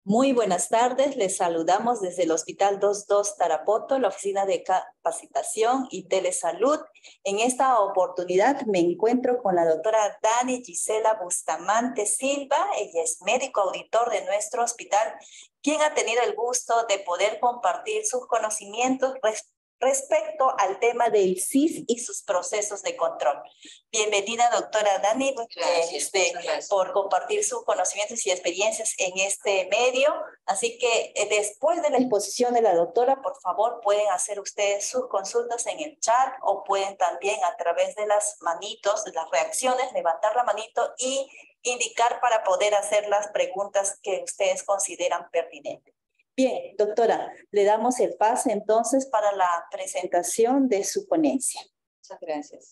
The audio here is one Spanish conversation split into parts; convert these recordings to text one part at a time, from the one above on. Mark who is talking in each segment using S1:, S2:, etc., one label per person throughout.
S1: Muy buenas tardes, les saludamos desde el Hospital 22 Tarapoto, la Oficina de Capacitación y Telesalud. En esta oportunidad me encuentro con la doctora Dani Gisela Bustamante Silva. Ella es médico auditor de nuestro hospital, quien ha tenido el gusto de poder compartir sus conocimientos respecto al tema del CIS y sus procesos de control. Bienvenida, doctora Dani, gracias. Por compartir sus conocimientos y experiencias en este medio. Así que después de la exposición de la doctora, por favor, pueden hacer ustedes sus consultas en el chat o pueden también a través de las manitos, de las reacciones, levantar la manito y indicar para poder hacer las preguntas que ustedes consideran pertinentes. Bien, doctora, le damos el pase entonces para la presentación de su ponencia.
S2: Muchas gracias.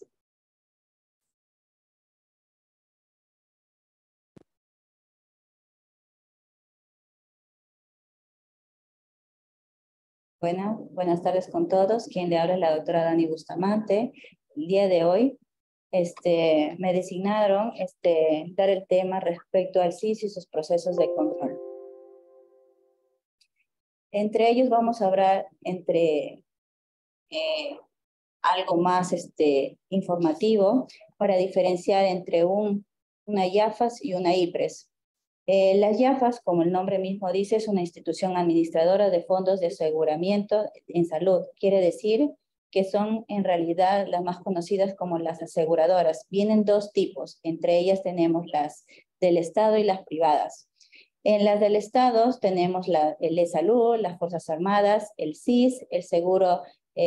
S2: Bueno, buenas tardes con todos. Quien le habla es la doctora Dani Bustamante. El día de hoy me designaron dar el tema respecto al CIS y sus procesos de control. Entre ellos vamos a hablar algo más informativo para diferenciar entre una IAFAS y una IPRES. Las IAFAS, como el nombre mismo dice, es una institución administradora de fondos de aseguramiento en salud. Quiere decir que son en realidad las más conocidas como las aseguradoras. Vienen dos tipos, entre ellas tenemos las del Estado y las privadas. En las del Estado tenemos el E-Salud, las Fuerzas Armadas, el CIS, el Seguro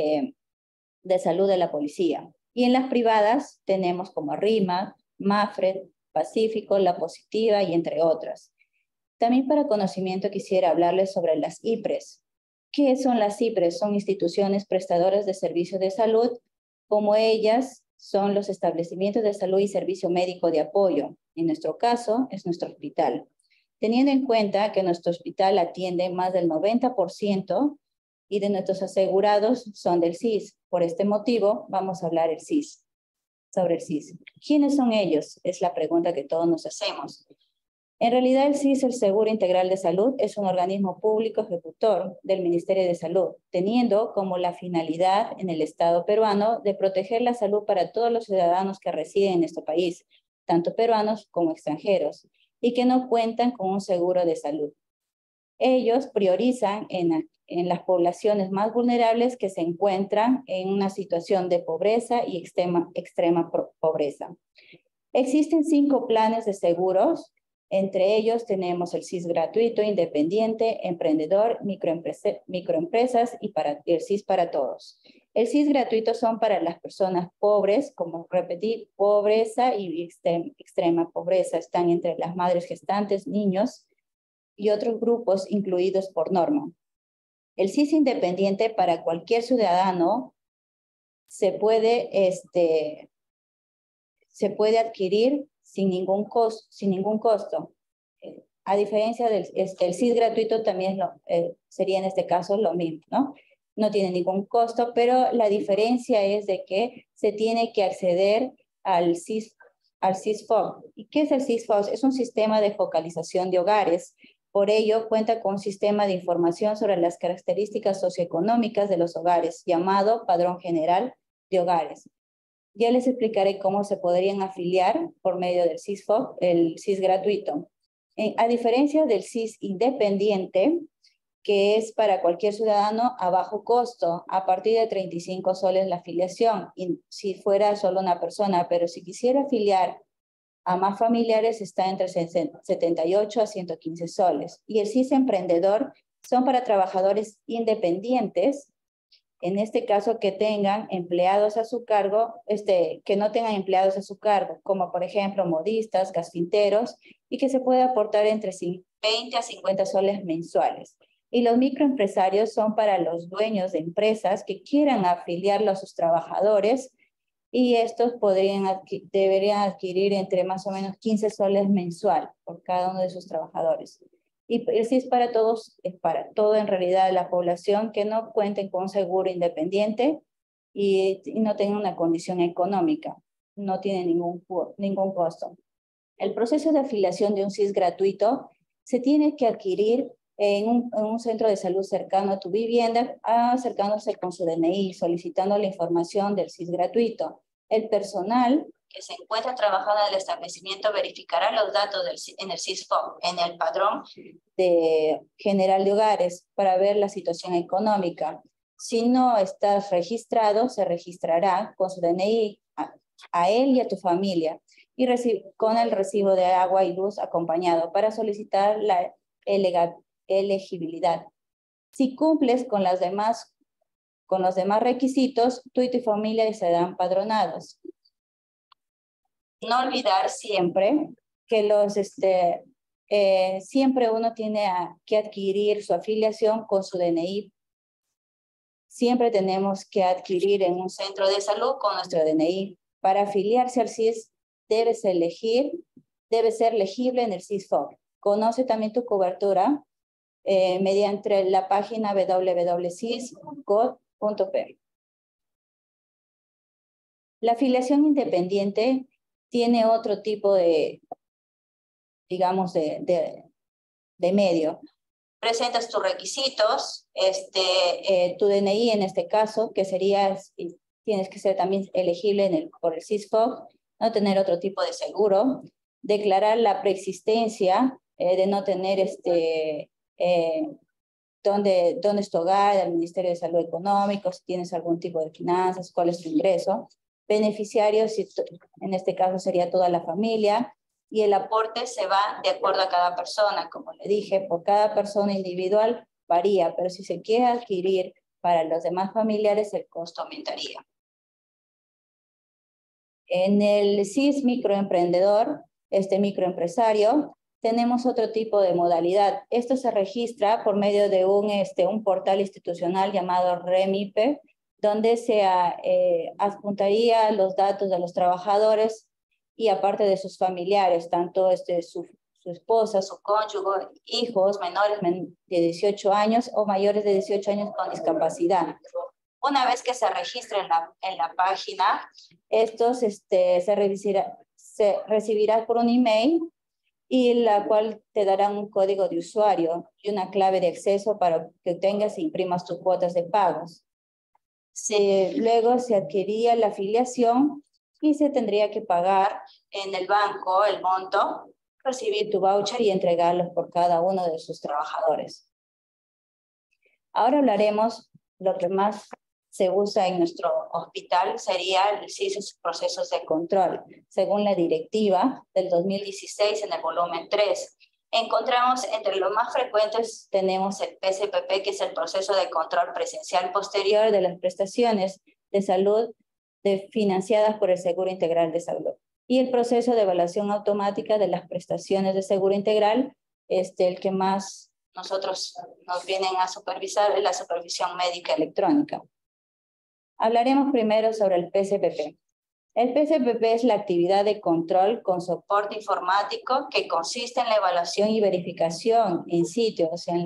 S2: de Salud de la Policía. Y en las privadas tenemos como RIMA, MAFRE, Pacífico, La Positiva y entre otras. También para conocimiento quisiera hablarles sobre las IPRES. ¿Qué son las IPRES? Son instituciones prestadoras de servicios de salud, como ellas son los establecimientos de salud y servicio médico de apoyo. En nuestro caso, es nuestro hospital. Teniendo en cuenta que nuestro hospital atiende más del 90% y de nuestros asegurados son del CIS. Por este motivo, vamos a hablar sobre el CIS. ¿Quiénes son ellos? Es la pregunta que todos nos hacemos. En realidad, el CIS, el Seguro Integral de Salud, es un organismo público ejecutor del Ministerio de Salud, teniendo como la finalidad en el Estado peruano de proteger la salud para todos los ciudadanos que residen en nuestro país, tanto peruanos como extranjeros, y que no cuentan con un seguro de salud. Ellos priorizan en las poblaciones más vulnerables que se encuentran en una situación de pobreza y extrema pobreza. Existen 5 planes de seguros. Entre ellos tenemos el CIS gratuito, independiente, emprendedor, microempresas y el CIS para todos. El CIS gratuito son para las personas pobres, como repetir, pobreza y extrema pobreza. Están entre las madres gestantes, niños y otros grupos incluidos por norma. El CIS independiente para cualquier ciudadano se puede adquirir sin ningún costo. A diferencia del el CIS gratuito también sería en este caso lo mismo, ¿no? No tiene ningún costo, pero la diferencia es de que se tiene que acceder al CISFOC. ¿Y qué es el CISFOC? Es un sistema de focalización de hogares. Por ello, cuenta con un sistema de información sobre las características socioeconómicas de los hogares, llamado Padrón General de Hogares. Ya les explicaré cómo se podrían afiliar por medio del CISFOC, el CIS gratuito. A diferencia del CIS independiente, que es para cualquier ciudadano a bajo costo, a partir de 35 soles la afiliación, y si fuera solo una persona, pero si quisiera afiliar a más familiares está entre 78 a 115 soles. Y el CIS emprendedor son para trabajadores independientes, en este caso que tengan empleados a su cargo, que no tengan empleados a su cargo, como por ejemplo modistas, gasfinteros, y que se puede aportar entre 20 a 50 soles mensuales. Y los microempresarios son para los dueños de empresas que quieran afiliarlo a sus trabajadores, y estos deberían adquirir entre más o menos 15 soles mensual por cada uno de sus trabajadores. Y el CIS para todos es para toda en realidad la población que no cuenten con un seguro independiente y no tengan una condición económica. No tiene ningún costo. El proceso de afiliación de un CIS gratuito se tiene que adquirir en un centro de salud cercano a tu vivienda, acercándose con su DNI, solicitando la información del SIS gratuito. El personal que se encuentra trabajando en el establecimiento verificará los datos en el SISFOP, en el padrón general de hogares, para ver la situación económica. Si no estás registrado, se registrará con su DNI a él y a tu familia, y con el recibo de agua y luz acompañado para solicitar la elegibilidad. Si cumples con los demás requisitos, tú y tu familia serán padronados. No olvidar siempre que siempre uno tiene que adquirir su afiliación con su DNI. Siempre tenemos que adquirir en un centro de salud con nuestro DNI. Para afiliarse al SIS debe ser legible en el SISFOP. Conoce también tu cobertura mediante la página www.sis.gov.p. La afiliación independiente tiene otro tipo de, digamos, de medio. Presentas tus requisitos, tu DNI en este caso, que sería, tienes que ser también elegible por el SISFOP, no tener otro tipo de seguro, declarar la preexistencia de no tener dónde es tu hogar, el Ministerio de Salud Económico, si tienes algún tipo de finanzas, cuál es tu ingreso, beneficiarios, en este caso sería toda la familia, y el aporte se va de acuerdo a cada persona. Como le dije, por cada persona individual varía, pero si se quiere adquirir para los demás familiares, el costo aumentaría. En el SIS microemprendedor, microempresario, tenemos otro tipo de modalidad. Esto se registra por medio de un portal institucional llamado REMIPE, donde se adjuntaría los datos de los trabajadores y aparte de sus familiares, tanto su esposa, su cónyuge, hijos menores de 18 años o mayores de 18 años con discapacidad. Una vez que se registre en la página, estos se recibirá por un email, y la cual te darán un código de usuario y una clave de acceso para que obtengas e imprimas tus cuotas de pagos. Luego se adquiría la afiliación y se tendría que pagar en el banco el monto, recibir tu voucher y entregarlos por cada uno de sus trabajadores. Ahora hablaremos lo que más se usa en nuestro hospital, sería el SIS y sus procesos de control. Según la directiva del 2016 en el volumen 3, encontramos entre los más frecuentes tenemos el PSPP, que es el proceso de control presencial posterior de las prestaciones de salud financiadas por el Seguro Integral de Salud, y el proceso de evaluación automática de las prestaciones de Seguro Integral, el que más nosotros nos vienen a supervisar es la supervisión médica electrónica. Hablaremos primero sobre el PSPP. El PSPP es la actividad de control con soporte informático que consiste en la evaluación y verificación in situ, o sea, en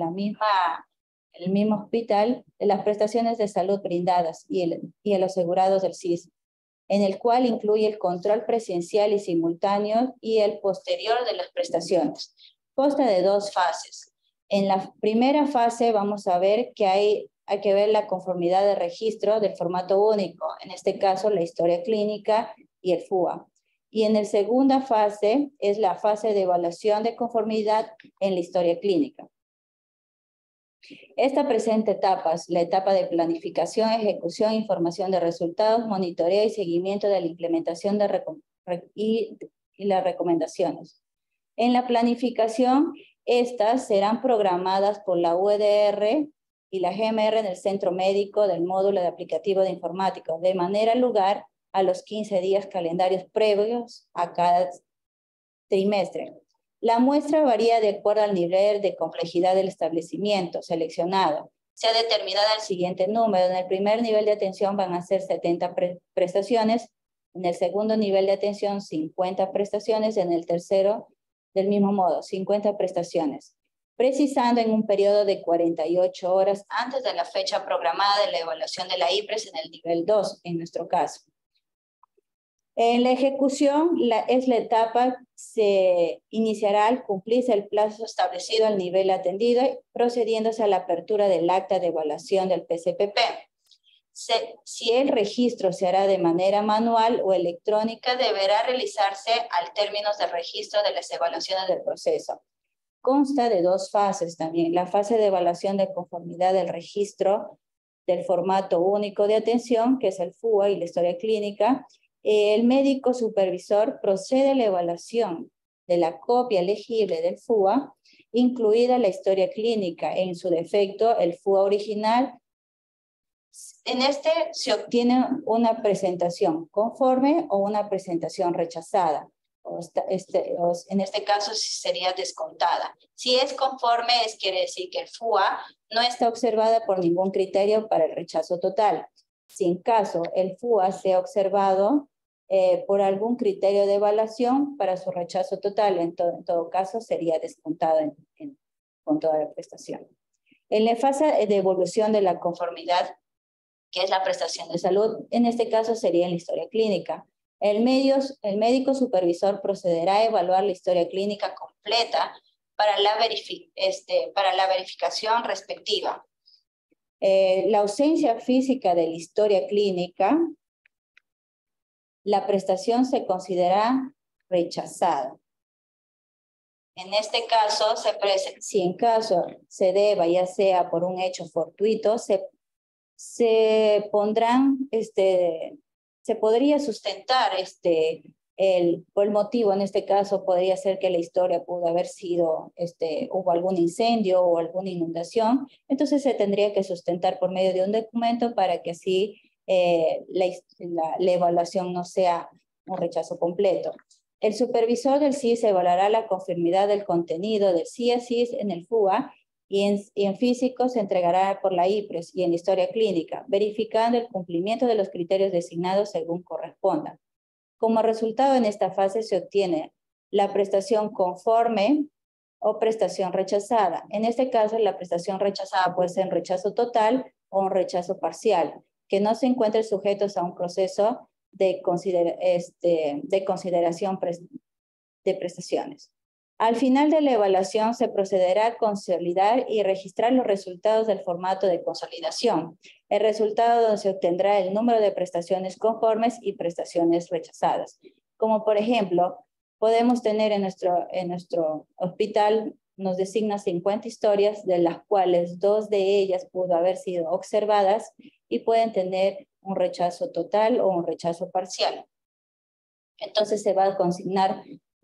S2: el mismo hospital, de las prestaciones de salud brindadas y a los asegurados del SIS, en el cual incluye el control presencial y simultáneo y el posterior de las prestaciones. Consta de dos fases. En la primera fase vamos a ver que hay que ver la conformidad de registro del formato único, en este caso la historia clínica y el FUA. Y en la segunda fase es la fase de evaluación de conformidad en la historia clínica. Esta presenta etapas: la etapa de planificación, ejecución, información de resultados, monitoreo y seguimiento de la implementación y las recomendaciones. En la planificación, estas serán programadas por la UDR y la GMR en el centro médico del módulo de aplicativo de informática, de manera lugar a los 15 días calendarios previos a cada trimestre. La muestra varía de acuerdo al nivel de complejidad del establecimiento seleccionado. Se ha determinado el siguiente número. En el primer nivel de atención van a ser 70 prestaciones, en el segundo nivel de atención 50 prestaciones, en el tercero del mismo modo 50 prestaciones, precisando en un periodo de 48 horas antes de la fecha programada de la evaluación de la IPRES en el nivel 2, en nuestro caso. En la ejecución es la etapa, se iniciará al cumplirse el plazo establecido al nivel atendido, procediéndose a la apertura del acta de evaluación del PCPP. Si el registro se hará de manera manual o electrónica, deberá realizarse al término del registro de las evaluaciones del proceso. Consta de dos fases también. La fase de evaluación de conformidad del registro del formato único de atención, que es el FUA y la historia clínica. El médico supervisor procede a la evaluación de la copia legible del FUA, incluida la historia clínica, en su defecto el FUA original. En este se obtiene una presentación conforme o una presentación rechazada. En este caso sería descontada. Si es conforme, quiere decir que el FUA no está observada por ningún criterio para el rechazo total. Si en caso el FUA sea observado por algún criterio de evaluación para su rechazo total, en todo caso sería descontado con toda la prestación. En la fase de evolución de la conformidad, que es la prestación de salud, en este caso sería en la historia clínica. El médico supervisor procederá a evaluar la historia clínica completa para la verificación respectiva. La ausencia física de la historia clínica, la prestación se considera rechazada. En este caso, si en caso se deba, ya sea por un hecho fortuito, se podría sustentar por el motivo, en este caso podría ser que la historia pudo haber sido, hubo algún incendio o alguna inundación, entonces se tendría que sustentar por medio de un documento para que así la evaluación no sea un rechazo completo. El supervisor del CIS evaluará la conformidad del contenido del CIASIS en el FUA y en físico se entregará por la IPRES y en historia clínica, verificando el cumplimiento de los criterios designados según corresponda. Como resultado, en esta fase se obtiene la prestación conforme o prestación rechazada. En este caso, la prestación rechazada puede ser un rechazo total o un rechazo parcial, que no se encuentren sujetos a un proceso de consideración de prestaciones. Al final de la evaluación se procederá a consolidar y registrar los resultados del formato de consolidación. El resultado donde se obtendrá el número de prestaciones conformes y prestaciones rechazadas. Como por ejemplo, podemos tener en nuestro hospital, nos designa 50 historias, de las cuales 2 de ellas pudo haber sido observadas y pueden tener un rechazo total o un rechazo parcial. Entonces se va a consignar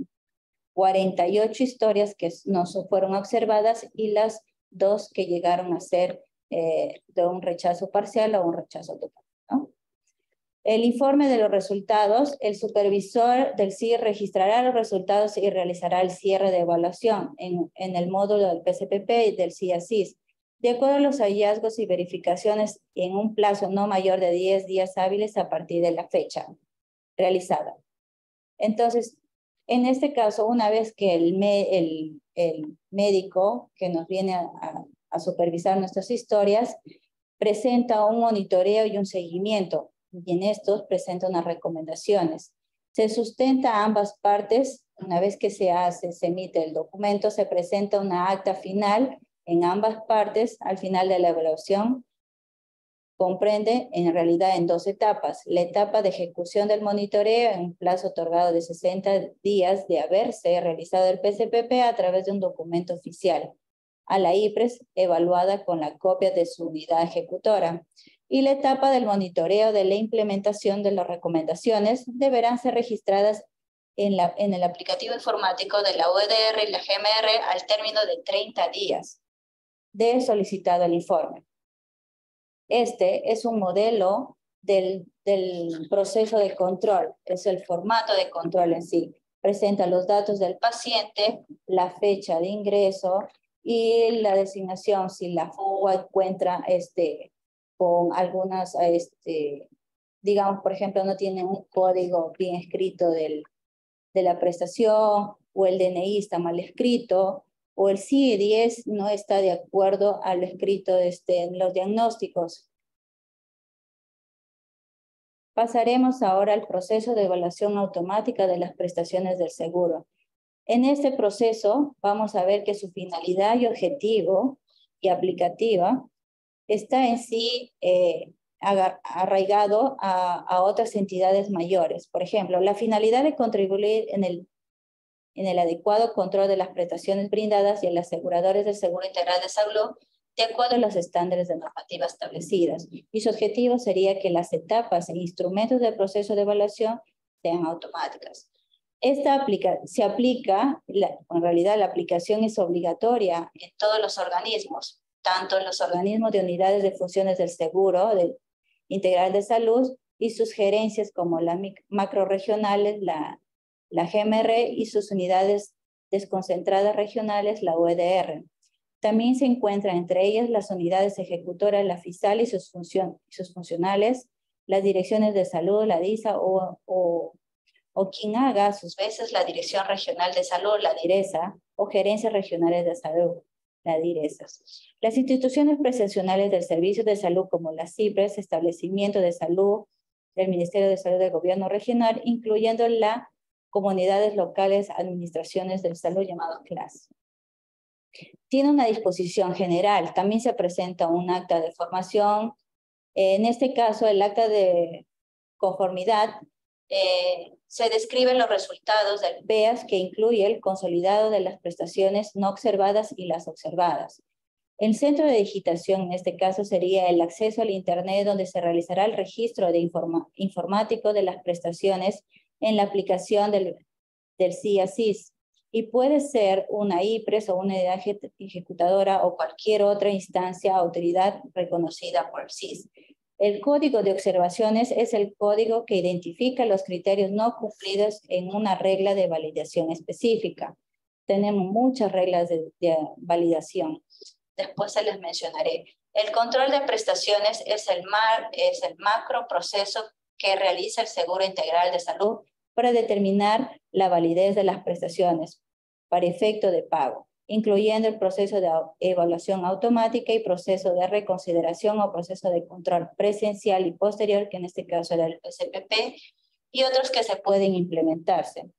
S2: 48 historias que no fueron observadas y las 2 que llegaron a ser de un rechazo parcial o un rechazo total, ¿no? El informe de los resultados, el supervisor del CIE registrará los resultados y realizará el cierre de evaluación en el módulo del PCPP y del CIASIS, de acuerdo a los hallazgos y verificaciones en un plazo no mayor de 10 días hábiles a partir de la fecha realizada. Entonces, en este caso, una vez que el médico que nos viene a supervisar nuestras historias presenta un monitoreo y un seguimiento, y en estos presenta unas recomendaciones. Se sustenta a ambas partes, una vez que se emite el documento, se presenta una acta final en ambas partes al final de la evaluación. Comprende en realidad en 2 etapas. La etapa de ejecución del monitoreo en un plazo otorgado de 60 días de haberse realizado el PCPP a través de un documento oficial a la IPRES evaluada con la copia de su unidad ejecutora. Y la etapa del monitoreo de la implementación de las recomendaciones deberán ser registradas en el aplicativo informático de la UEDR y la GMR al término de 30 días de solicitado el informe. Este es un modelo del proceso de control, es el formato de control en sí. Presenta los datos del paciente, la fecha de ingreso y la designación si la FUA encuentra con algunas, digamos, por ejemplo, no tiene un código bien escrito de la prestación, o el DNI está mal escrito, o el CIE-10 no está de acuerdo a lo escrito en los diagnósticos. Pasaremos ahora al proceso de evaluación automática de las prestaciones del seguro. En este proceso vamos a ver que su finalidad y objetivo y aplicativa está en sí arraigado a otras entidades mayores. Por ejemplo, la finalidad de contribuir en el adecuado control de las prestaciones brindadas y a los aseguradores del Seguro Integral de Salud de acuerdo a los estándares de normativa establecidas. Y su objetivo sería que las etapas e instrumentos del proceso de evaluación sean automáticas. Se aplica, en realidad la aplicación es obligatoria en todos los organismos, tanto en los organismos de unidades de funciones del Seguro Integral de Salud y sus gerencias como las macrorregionales, la GMR y sus unidades desconcentradas regionales, la UEDR. También se encuentran entre ellas las unidades ejecutoras, la FISAL y sus funcionales, las direcciones de salud, la DISA o quien haga a sus veces la Dirección Regional de Salud, la DIRESA, o Gerencias Regionales de Salud, la DIRESA. Las instituciones presenciales del Servicio de Salud como las CIPRES, Establecimiento de Salud del Ministerio de Salud del Gobierno Regional, incluyendo las comunidades locales, administraciones del salud llamado CLAS. Tiene una disposición general, también se presenta un acta de formación. En este caso, el acta de conformidad se describen los resultados del PEAS que incluye el consolidado de las prestaciones no observadas y las observadas. El centro de digitación, en este caso, sería el acceso al Internet donde se realizará el registro de informático de las prestaciones en la aplicación del CIASIS. Y puede ser una IPRES o una unidad ejecutadora o cualquier otra instancia o autoridad reconocida por el CIS. El código de observaciones es el código que identifica los criterios no cumplidos en una regla de validación específica. Tenemos muchas reglas de validación. Después se les mencionaré. El control de prestaciones es el macro proceso que realiza el Seguro Integral de Salud para determinar la validez de las prestaciones para efecto de pago, incluyendo el proceso de evaluación automática y proceso de reconsideración o proceso de control presencial y posterior, que en este caso era el PCPP, y otros que se pueden implementarse.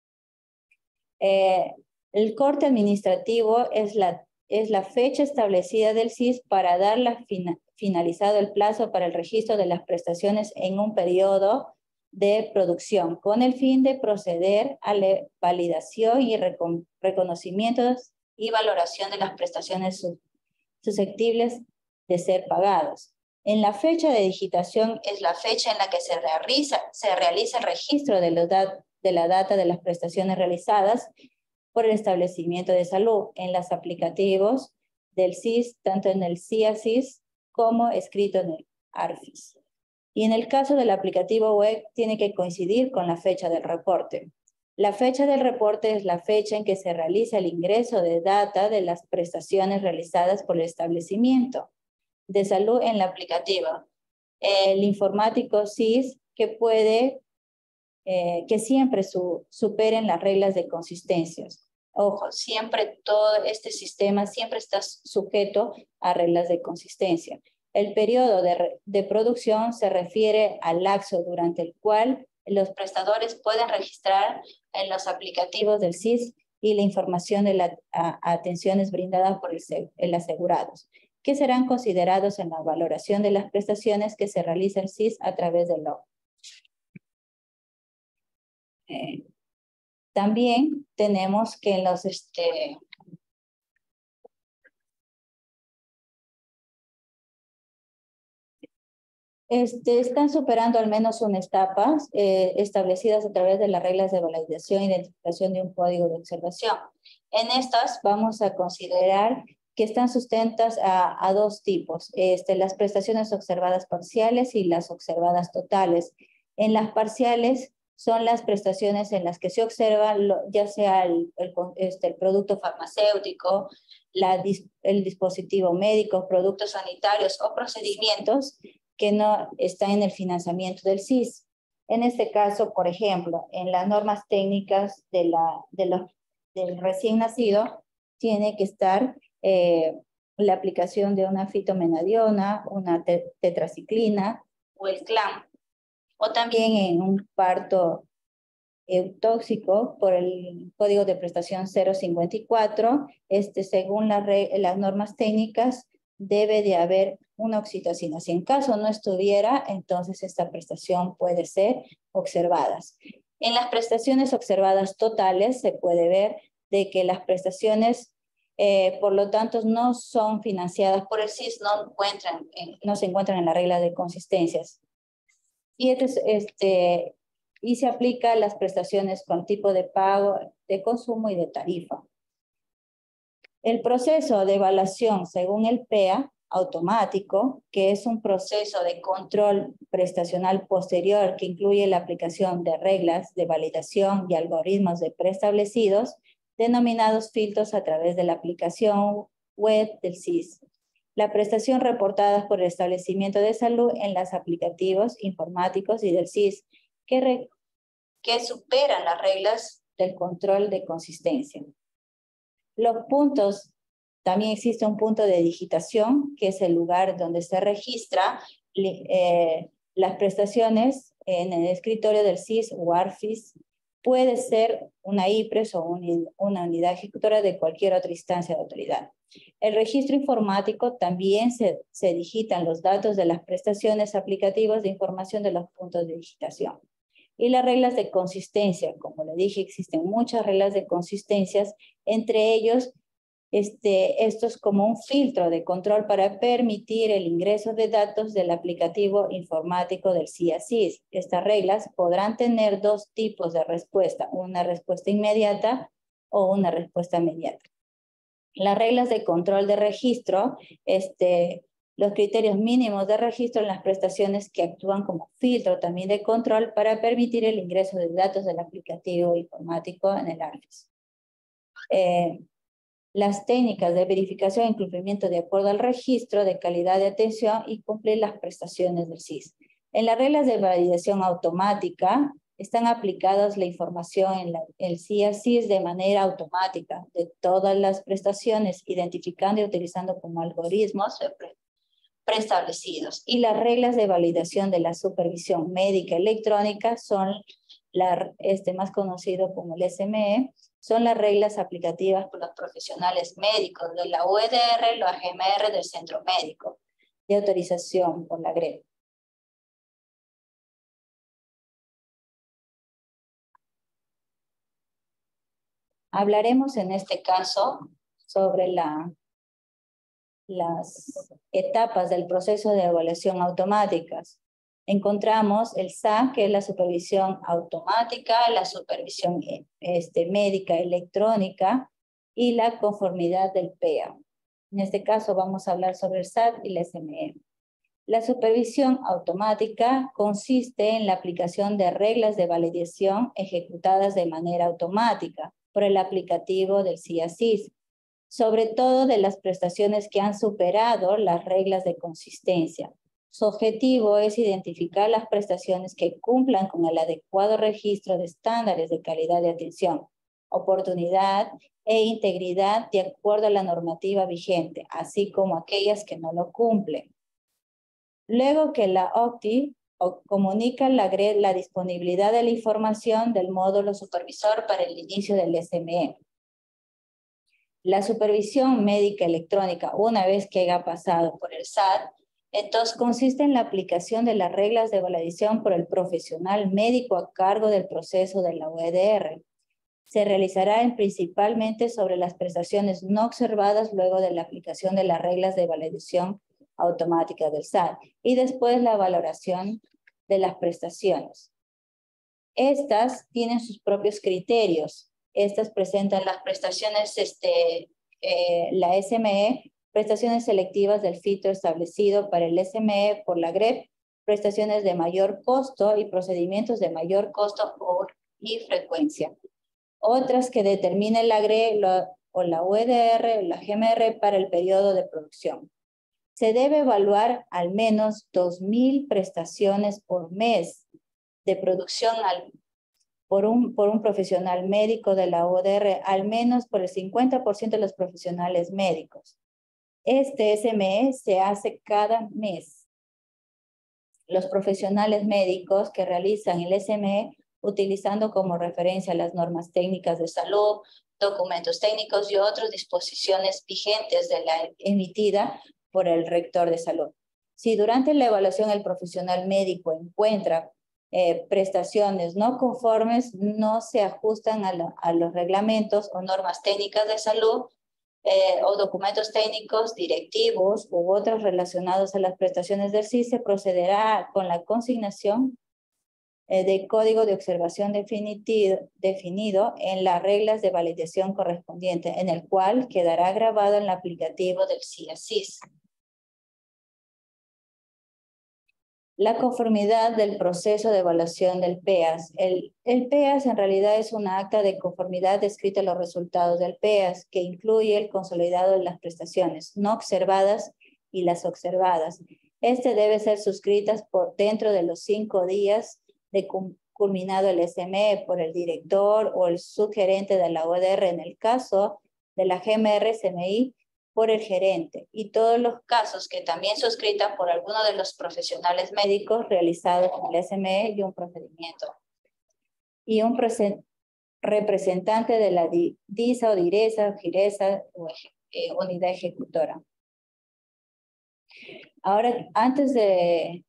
S2: El corte administrativo es la fecha establecida del CIS para dar finalizado el plazo para el registro de las prestaciones en un periodo de producción, con el fin de proceder a la validación y reconocimientos y valoración de las prestaciones susceptibles de ser pagadas. En la fecha de digitación es la fecha en la que se realiza el registro de la data de las prestaciones realizadas por el establecimiento de salud en los aplicativos del CIS, tanto en el CIASIS como escrito en el ARFIS. Y en el caso del aplicativo web, tiene que coincidir con la fecha del reporte. La fecha del reporte es la fecha en que se realiza el ingreso de data de las prestaciones realizadas por el establecimiento de salud en la aplicativa. El informático CIS que siempre superen las reglas de consistencia. Ojo, siempre todo este sistema siempre está sujeto a reglas de consistencia. El periodo de producción se refiere al lapso durante el cual los prestadores pueden registrar en los aplicativos del CIS y la información de las atenciones brindadas por el asegurado, que serán considerados en la valoración de las prestaciones que se realiza el CIS a través del log. También tenemos que en los están superando al menos unas etapas establecidas a través de las reglas de validación e identificación de un código de observación. En estas vamos a considerar que están sustentas a dos tipos, las prestaciones observadas parciales y las observadas totales. En las parciales son las prestaciones en las que se observa ya sea el producto farmacéutico, el dispositivo médico, productos sanitarios o procedimientos que no están en el financiamiento del CIS. En este caso, por ejemplo, en las normas técnicas del recién nacido, tiene que estar la aplicación de una fitomenadiona, una tetraciclina o el CLAM. o también en un parto eutóxico por el Código de Prestación 054, según las normas técnicas, debe de haber una oxitocina. Si en caso no estuviera, entonces esta prestación puede ser observada. En las prestaciones observadas totales se puede ver de que las prestaciones, por lo tanto, no son financiadas por el SIS, no se encuentran en la regla de consistencias. Y se aplica a las prestaciones con tipo de pago, de consumo y de tarifa. El proceso de evaluación según el PEA automático, que es un proceso de control prestacional posterior que incluye la aplicación de reglas de validación y algoritmos de preestablecidos, denominados filtros a través de la aplicación web del SIS. La prestación reportada por el establecimiento de salud en los aplicativos informáticos y del SIS, que superan las reglas del control de consistencia. Los puntos, también existe un punto de digitación, que es el lugar donde se registra las prestaciones en el escritorio del SIS o ARFIS. Puede ser una IPRES o una unidad ejecutora de cualquier otra instancia de autoridad. El registro informático también se digitan los datos de las prestaciones aplicativas de información de los puntos de digitación. Y las reglas de consistencia, como le dije, existen muchas reglas de consistencias, entre ellos esto es como un filtro de control para permitir el ingreso de datos del aplicativo informático del SIS. Estas reglas podrán tener dos tipos de respuesta, una respuesta inmediata o una respuesta inmediata. Las reglas de control de registro, los criterios mínimos de registro en las prestaciones que actúan como filtro también de control para permitir el ingreso de datos del aplicativo informático en el ARFIS. Las técnicas de verificación y cumplimiento de acuerdo al registro de calidad de atención y cumplir las prestaciones del SIS. En las reglas de validación automática están aplicadas la información en el SIS de manera automática de todas las prestaciones, identificando y utilizando como algoritmos preestablecidos. Y las reglas de validación de la supervisión médica electrónica son más conocido como el SME, son las reglas aplicativas por los profesionales médicos de la UEDR, la GMR del Centro Médico, de autorización por la GREP. Hablaremos en este caso sobre las etapas del proceso de evaluación automáticas. Encontramos el SAC, que es la supervisión automática, la supervisión médica electrónica y la conformidad del PEA. En este caso vamos a hablar sobre el SAT y la SME. La supervisión automática consiste en la aplicación de reglas de validación ejecutadas de manera automática por el aplicativo del SIS, sobre todo de las prestaciones que han superado las reglas de consistencia. Su objetivo es identificar las prestaciones que cumplan con el adecuado registro de estándares de calidad de atención, oportunidad e integridad de acuerdo a la normativa vigente, así como aquellas que no lo cumplen. Luego que la OCTI comunica la disponibilidad de la información del módulo supervisor para el inicio del SME. La supervisión médica electrónica, una vez que haya pasado por el SAT, entonces consiste en la aplicación de las reglas de validación por el profesional médico a cargo del proceso de la UEDR. Se realizará principalmente sobre las prestaciones no observadas luego de la aplicación de las reglas de validación automática del SAT y después la valoración de las prestaciones. Estas tienen sus propios criterios. Estas presentan las prestaciones, la SME, prestaciones selectivas del filtro establecido para el SME por la GREP, prestaciones de mayor costo y procedimientos de mayor costo y frecuencia. Otras que determine la GRE o la UEDR o la GMR para el periodo de producción. Se debe evaluar al menos 2,000 prestaciones por mes de producción por un profesional médico de la UEDR, al menos por el 50% de los profesionales médicos. Este SME se hace cada mes. los profesionales médicos que realizan el SME utilizando como referencia las normas técnicas de salud, documentos técnicos y otras disposiciones vigentes de la emitida por el rector de salud. Si durante la evaluación el profesional médico encuentra prestaciones no conformes, no se ajustan a los reglamentos o normas técnicas de salud o documentos técnicos, directivos u otros relacionados a las prestaciones del SIS, se procederá con la consignación de código de observación definido en las reglas de validación correspondiente, en el cual quedará grabado en el aplicativo del SIASIS. La conformidad del proceso de evaluación del PEAS. El PEAS en realidad es una acta de conformidad descrita en los resultados del PEAS, que incluye el consolidado de las prestaciones no observadas y las observadas. Este debe ser suscritas por dentro de los 5 días de culminado el SME por el director o el subgerente de la ODR, en el caso de la GMR-SMI, por el gerente, y todos los casos que también suscritan por alguno de los profesionales médicos realizados en el SME y un procedimiento. Y un representante de la DISA o DIRESA, GIRESA o unidad ejecutora. Ahora, antes de...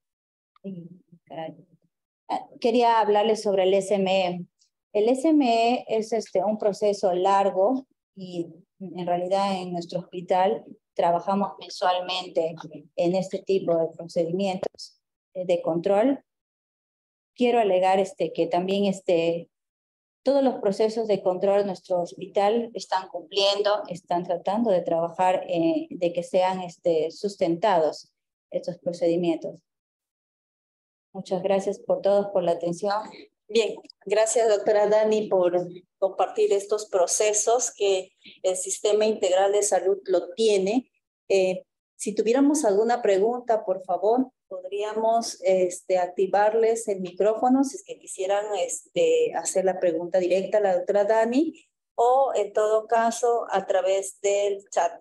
S2: quería hablarles sobre el SME. El SME es un proceso largo y en realidad en nuestro hospital trabajamos mensualmente en este tipo de procedimientos de control. Quiero alegar que también todos los procesos de control en nuestro hospital están cumpliendo, están tratando de trabajar de que sean sustentados estos procedimientos. Muchas gracias por todos, por la atención.
S1: Bien, gracias doctora Dani por compartir estos procesos que el Sistema Integral de Salud lo tiene. Si tuviéramos alguna pregunta, por favor, podríamos activarles el micrófono si es que quisieran hacer la pregunta directa a la doctora Dani, o en todo caso a través del chat.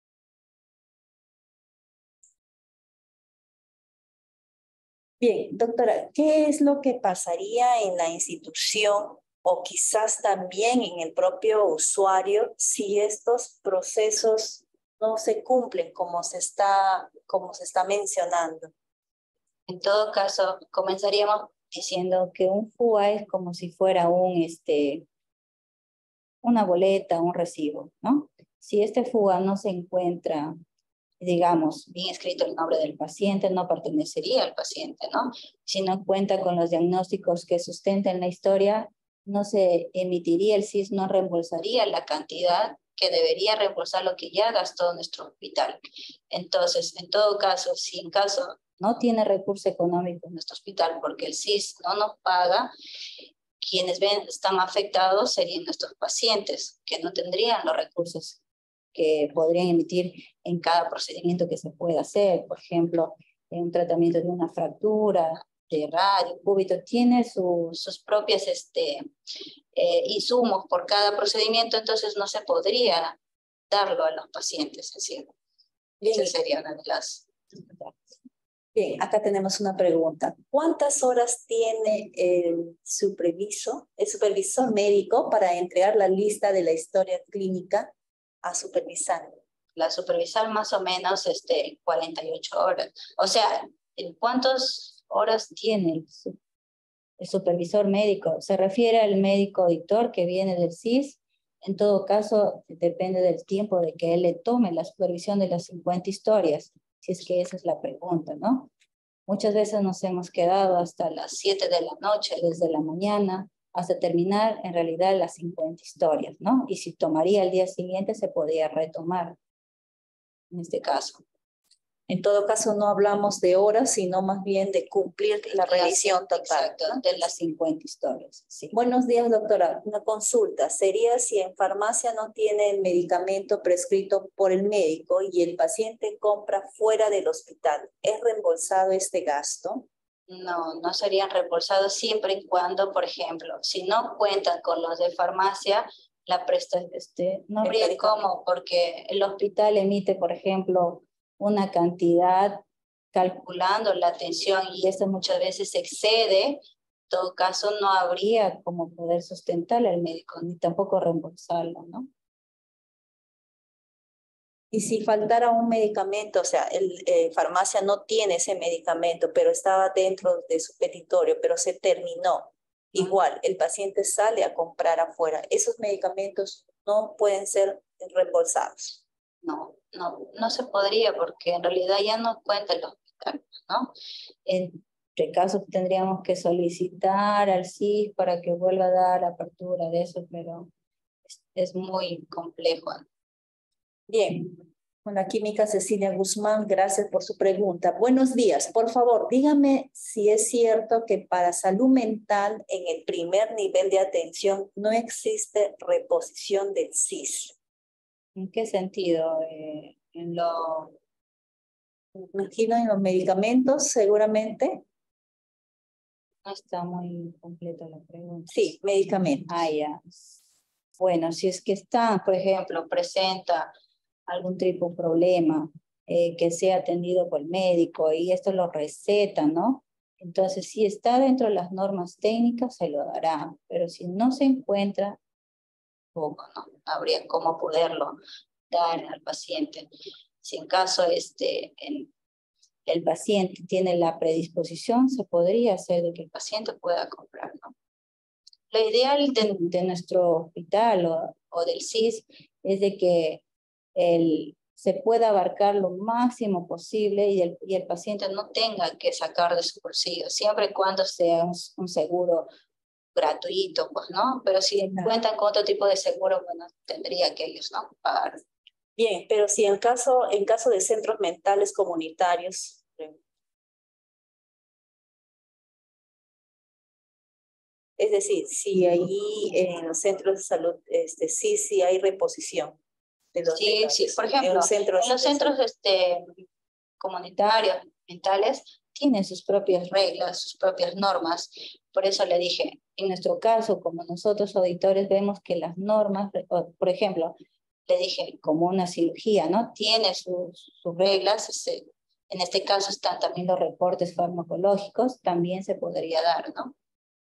S1: Bien, doctora, ¿qué es lo que pasaría en la institución o quizás también en el propio usuario si estos procesos no se cumplen como se está mencionando?
S2: En todo caso, comenzaríamos diciendo que un FUA es como si fuera una boleta, un recibo, ¿no? Si este FUA no se encuentra, digamos, bien escrito el nombre del paciente, no pertenecería al paciente, ¿no? Si no cuenta con los diagnósticos que sustenten la historia, no se emitiría el SIS, no reembolsaría la cantidad que debería reembolsar lo que ya gastó nuestro hospital. Entonces, en todo caso, si en caso no tiene recurso económico en nuestro hospital porque el SIS no nos paga, quienes están afectados serían nuestros pacientes, que no tendrían los recursos que podrían emitir en cada procedimiento que se pueda hacer. Por ejemplo, en un tratamiento de una fractura, de radio, cúbito, tiene sus propias insumos por cada procedimiento, entonces no se podría darlo a los pacientes. Es decir, esa sería una de las...
S1: Bien, acá tenemos una pregunta. ¿Cuántas horas tiene el supervisor médico para entregar la lista de la historia clínica a supervisar?
S2: La supervisar más o menos 48 horas. O sea, ¿cuántas horas tiene el supervisor médico? Se refiere al médico auditor que viene del SIS. En todo caso, depende del tiempo de que él le tome la supervisión de las 50 historias, si es que esa es la pregunta, ¿no? Muchas veces nos hemos quedado hasta las 7 de la noche, desde la mañana, hasta terminar en realidad las 50 historias, ¿no? Y si tomaría el día siguiente, se podría retomar en este caso.
S1: En todo caso, no hablamos de horas, sino más bien de cumplir la revisión total.
S2: Exacto, ¿no? De las 50 historias. Sí.
S1: Buenos días, doctora. Una consulta. ¿Sería si en farmacia no tiene el medicamento prescrito por el médico y el paciente compra fuera del hospital? ¿Es reembolsado este gasto?
S2: No, no serían reembolsados siempre y cuando, por ejemplo, si no cuentan con los de farmacia, la no habría cómo, porque el hospital emite, por ejemplo, una cantidad calculando la atención y esto muchas veces excede, en todo caso no habría como poder sustentar al médico, ni tampoco reembolsarlo, ¿no?
S1: Y si faltara un medicamento, o sea, farmacia no tiene ese medicamento, pero estaba dentro de su petitorio, pero se terminó. Igual, el paciente sale a comprar afuera. Esos medicamentos no pueden ser reembolsados.
S2: No se podría porque en realidad ya no cuenta el hospital, ¿no? En este caso tendríamos que solicitar al CIS para que vuelva a dar apertura de eso, pero es muy complejo.
S1: Bien, con la química Cecilia Guzmán, gracias por su pregunta. Buenos días, por favor, dígame si es cierto que para salud mental en el primer nivel de atención no existe reposición del CIS.
S2: ¿En qué sentido?
S1: Imagino en los medicamentos, seguramente.
S2: No está muy completa la pregunta.
S1: Sí, medicamentos.
S2: Ya. Bueno, si es que está, por ejemplo, presenta algún tipo de problema que sea atendido por el médico y esto lo receta, ¿no? Entonces, si está dentro de las normas técnicas, se lo dará, pero si no se encuentra, poco, ¿no? Habría cómo poderlo dar al paciente. Si en caso el paciente tiene la predisposición, se podría hacer de que el paciente pueda comprar, ¿no? Lo ideal de nuestro hospital o del CIS es de que se pueda abarcar lo máximo posible y el paciente no tenga que sacar de su bolsillo, siempre y cuando sea un seguro gratuito, pues, ¿no? Pero si cuentan con otro tipo de seguro, bueno, tendría que ellos, ¿no? Pagar.
S1: Bien, pero si en caso de centros mentales comunitarios, es decir, si ahí en los centros de salud sí hay reposición de los
S2: Sí, por ejemplo, en los centros comunitarios, mentales, tienen sus propias reglas, sus propias normas. Por eso le dije, en nuestro caso, como nosotros auditores vemos que las normas, por ejemplo, le dije, como una cirugía, ¿no? Tiene sus reglas, en este caso están también los reportes farmacológicos, también se podría dar, ¿no?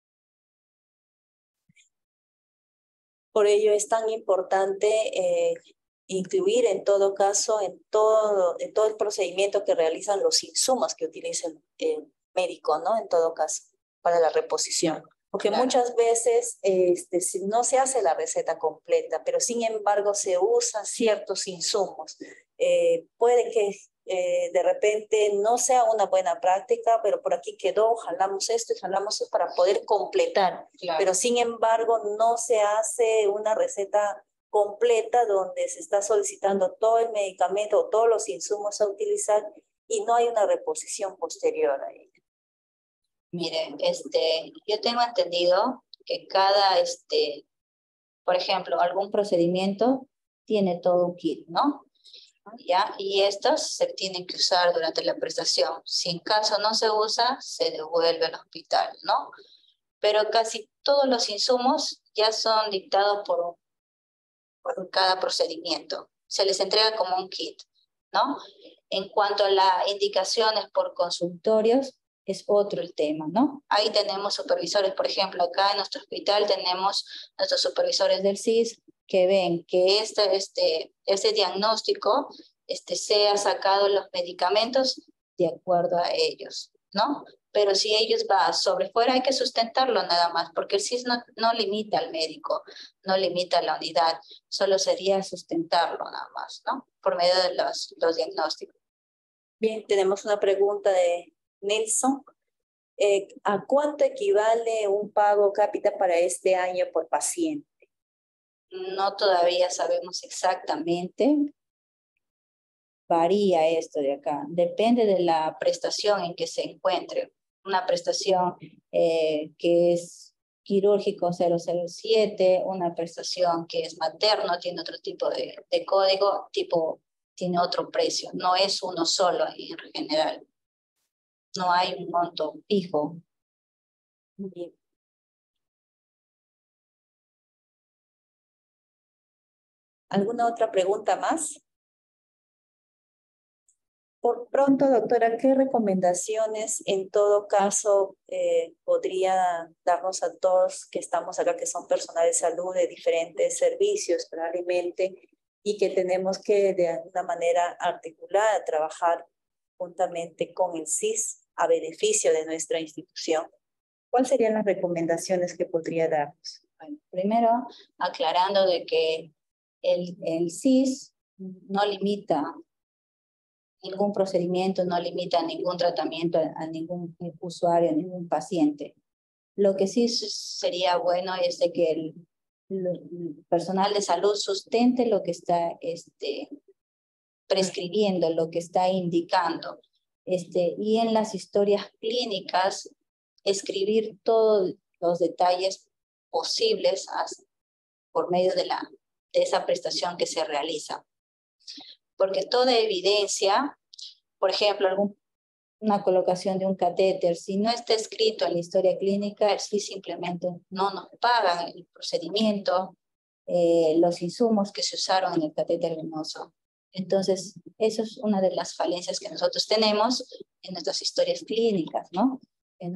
S1: Por ello es tan importante incluir en todo caso, en todo el procedimiento que realizan los insumos que utiliza el médico, ¿no? En todo caso, para la reposición. Porque claro, muchas veces no se hace la receta completa, pero sin embargo se usan ciertos insumos. Puede que de repente no sea una buena práctica, pero por aquí quedó, jalamos esto y jalamos eso para poder completar. Claro. Pero sin embargo no se hace una receta completa donde se está solicitando todo el medicamento o todos los insumos a utilizar y no hay una reposición posterior a ello.
S2: Mire, yo tengo entendido que cada, por ejemplo, algún procedimiento tiene todo un kit, ¿no? ¿Ya? Y estos se tienen que usar durante la prestación. Si en caso no se usa, se devuelve al hospital, ¿no? Pero casi todos los insumos ya son dictados por cada procedimiento. Se les entrega como un kit, ¿no? En cuanto a las indicaciones por consultorios, es otro el tema, ¿no? Ahí tenemos supervisores, por ejemplo, acá en nuestro hospital tenemos nuestros supervisores del CIS que ven que este diagnóstico sea sacado los medicamentos de acuerdo a ellos, ¿no? Pero si ellos van sobre fuera hay que sustentarlo nada más, porque el CIS no limita al médico, no limita la unidad, solo sería sustentarlo nada más, ¿no? Por medio de los diagnósticos.
S1: Bien, tenemos una pregunta de Nelson. ¿A cuánto equivale un pago cápita para este año por paciente?
S2: No todavía sabemos exactamente. Varía esto de acá. Depende de la prestación en que se encuentre. Una prestación que es quirúrgico 007, una prestación que es materno, tiene otro tipo de código, tiene otro precio. No es uno solo en general. No hay un monto fijo.
S1: Bien. ¿Alguna otra pregunta más? Por pronto, doctora, ¿qué recomendaciones en todo caso podría darnos a todos que estamos acá, que son personal de salud de diferentes servicios probablemente, y que tenemos que de alguna manera articulada trabajar juntamente con el CIS a beneficio de nuestra institución? ¿Cuáles serían las recomendaciones que podría darnos?
S2: Bueno, primero, aclarando de que el CIS no limita ningún procedimiento, no limita ningún tratamiento a ningún usuario, a ningún paciente. Lo que sí sería bueno es de que el personal de salud sustente lo que está prescribiendo, lo que está indicando. Y en las historias clínicas, escribir todos los detalles posibles por medio de esa prestación que se realiza. Porque toda evidencia, por ejemplo, una colocación de un catéter, si no está escrito en la historia clínica, el SIS simplemente no nos pagan el procedimiento, los insumos que se usaron en el catéter venoso. Entonces, eso es una de las falencias que nosotros tenemos en nuestras historias clínicas, ¿no? En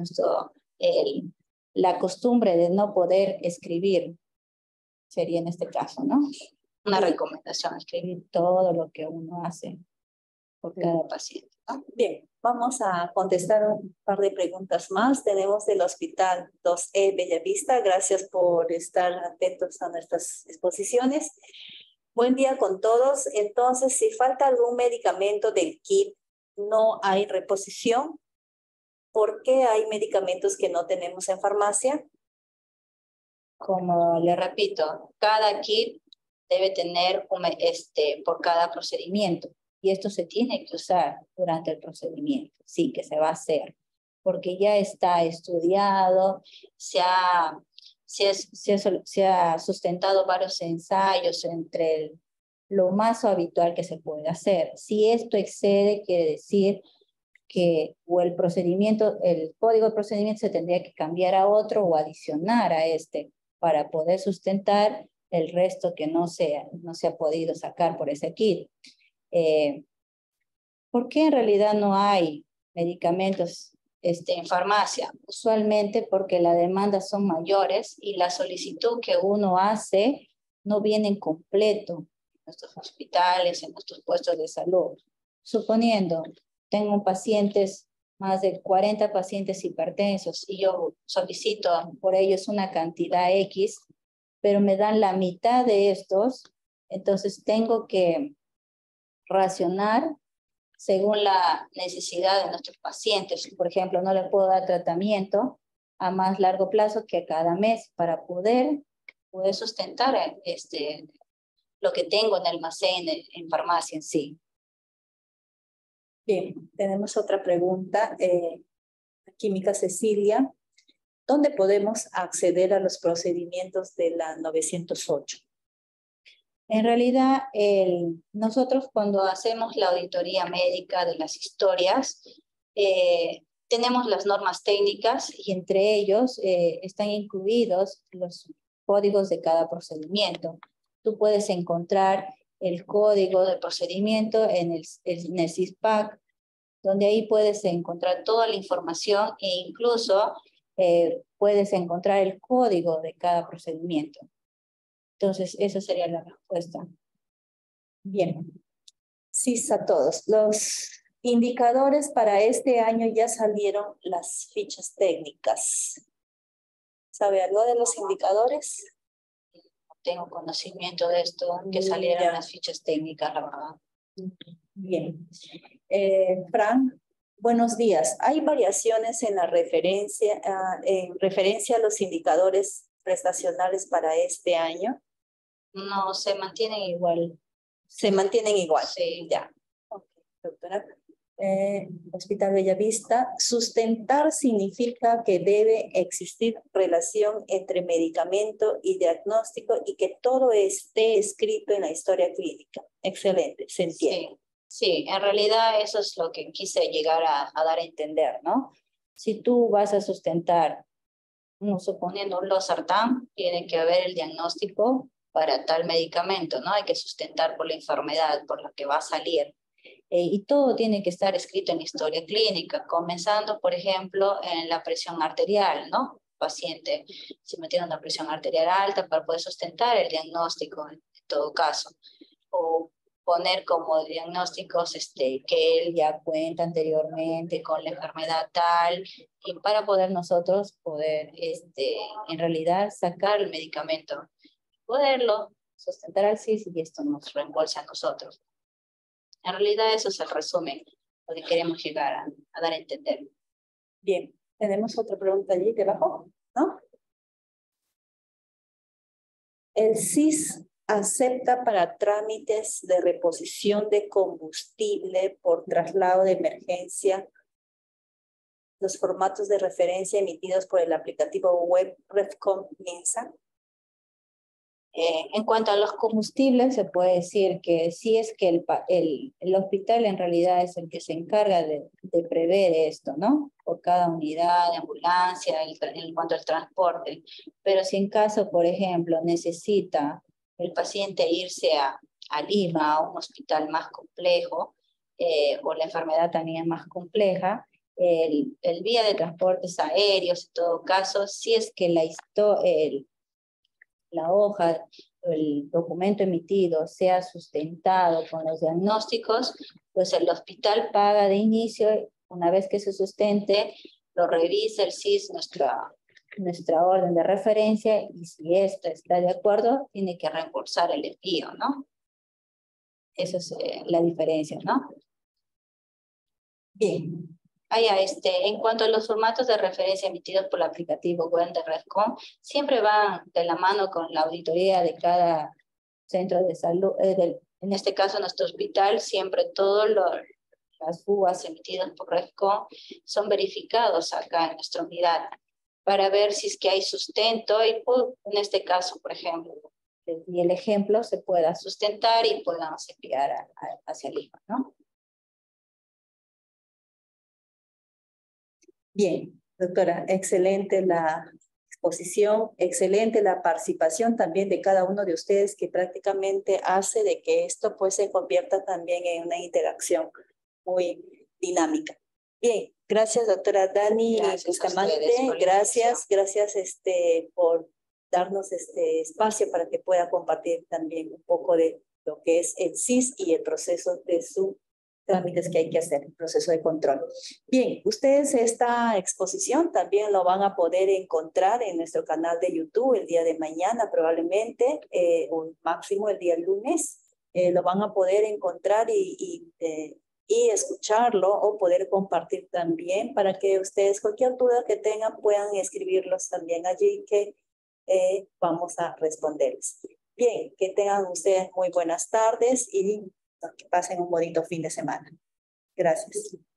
S2: la costumbre de no poder escribir sería en este caso, ¿no? Una recomendación, escribir todo lo que uno hace por cada paciente, ¿no?
S1: Bien, vamos a contestar un par de preguntas más. Tenemos del Hospital 2E Bellavista. Gracias por estar atentos a nuestras exposiciones. Buen día con todos. Entonces, si falta algún medicamento del kit, ¿no hay reposición? ¿Por qué hay medicamentos que no tenemos en farmacia?
S2: Como le repito, cada kit debe tener por cada procedimiento. Y esto se tiene que usar durante el procedimiento. Sí, que se va a hacer. Porque ya está estudiado, se ha sustentado varios ensayos entre lo más habitual que se puede hacer. Si esto excede, quiere decir que o el código de procedimiento se tendría que cambiar a otro o adicionar a para poder sustentar el resto que no se ha podido sacar por ese kit. ¿Por qué en realidad no hay medicamentos en farmacia? Usualmente porque las demandas son mayores y la solicitud que uno hace no viene en completo en nuestros hospitales, en nuestros puestos de salud. Suponiendo, tengo pacientes, más de 40 pacientes hipertensos y yo solicito por ellos una cantidad X, pero me dan la mitad de estos, entonces tengo que racionar según la necesidad de nuestros pacientes. Por ejemplo, no le puedo dar tratamiento a más largo plazo que cada mes para poder sustentar lo que tengo en el almacén, en farmacia en sí.
S1: Bien, tenemos otra pregunta. Química Cecilia, ¿dónde podemos acceder a los procedimientos de la 908?
S2: En realidad, nosotros cuando hacemos la auditoría médica de las historias, tenemos las normas técnicas y entre ellos están incluidos los códigos de cada procedimiento. Tú puedes encontrar el código de procedimiento en el CISPAC, donde ahí puedes encontrar toda la información e incluso puedes encontrar el código de cada procedimiento. Entonces, esa sería la respuesta.
S1: Bien. Sí, a todos. Los indicadores para este año ya salieron las fichas técnicas. ¿Sabe algo de los indicadores?
S2: No tengo conocimiento de esto, que salieran las fichas técnicas, la verdad.
S1: Bien. Fran, buenos días. ¿Hay variaciones en la referencia a los indicadores prestacionales para este año?
S2: No, se mantienen igual.
S1: ¿Se mantienen igual?
S2: Sí.
S1: Ya. Okay, doctora. Hospital Bellavista, sustentar significa que debe existir relación entre medicamento y diagnóstico y que todo esté escrito en la historia clínica. Excelente, se entiende.
S2: Sí, en realidad eso es lo que quise llegar a dar a entender, ¿no? Si tú vas a sustentar, suponiendo un losartán, tiene que haber el diagnóstico para tal medicamento, ¿no? Hay que sustentar por la enfermedad por la que va a salir. y todo tiene que estar escrito en historia clínica, comenzando, por ejemplo, en la presión arterial, ¿no? Paciente, si me tiene una presión arterial alta para poder sustentar el diagnóstico en todo caso, o poner como diagnósticos que él ya cuenta anteriormente con la enfermedad tal, y para poder nosotros poder en realidad sacar el medicamento, poderlo sustentar al CIS y esto nos reembolsa a nosotros. En realidad eso es el resumen, lo que queremos llegar a dar a entender.
S1: Bien, tenemos otra pregunta allí debajo, ¿no? El CIS acepta para trámites de reposición de combustible por traslado de emergencia los formatos de referencia emitidos por el aplicativo web Refcom Minsa.
S2: En cuanto a los combustibles, se puede decir que sí es que el hospital en realidad es el que se encarga de prever esto, ¿no? Por cada unidad de ambulancia, en cuanto al transporte. Pero si en caso, por ejemplo, necesita el paciente irse a Lima, a un hospital más complejo, o la enfermedad también es más compleja, el vía de transportes aéreos, en todo caso, si es que la hoja, el documento emitido sea sustentado con los diagnósticos, pues el hospital paga de inicio, una vez que se sustente, lo revisa el CIS, nuestra orden de referencia, y si esto está de acuerdo, tiene que reembolsar el envío, ¿no? Esa es la diferencia, ¿no? Bien. En cuanto a los formatos de referencia emitidos por el aplicativo web de Redcom, siempre van de la mano con la auditoría de cada centro de salud. En este caso, nuestro hospital, siempre todas las UAS emitidas por Redcom son verificados acá en nuestra unidad para ver si es que hay sustento y en este caso, por ejemplo, y el ejemplo se pueda sustentar y podamos enviar hacia Lima, ¿no?
S1: Bien, doctora, excelente la exposición, excelente la participación también de cada uno de ustedes que prácticamente hace de que esto pues se convierta también en una interacción muy dinámica. Bien, gracias doctora Dani Bustamante, gracias por darnos este espacio para que pueda compartir también un poco de lo que es el CIS y el proceso de su trámites que hay que hacer, el proceso de control. Bien, ustedes esta exposición también lo van a poder encontrar en nuestro canal de YouTube el día de mañana probablemente, o máximo el día lunes. Lo van a poder encontrar y escucharlo o poder compartir también para que ustedes cualquier duda que tengan puedan escribirlos también allí que vamos a responderles. Bien, que tengan ustedes muy buenas tardes y que pasen un bonito fin de semana. Gracias.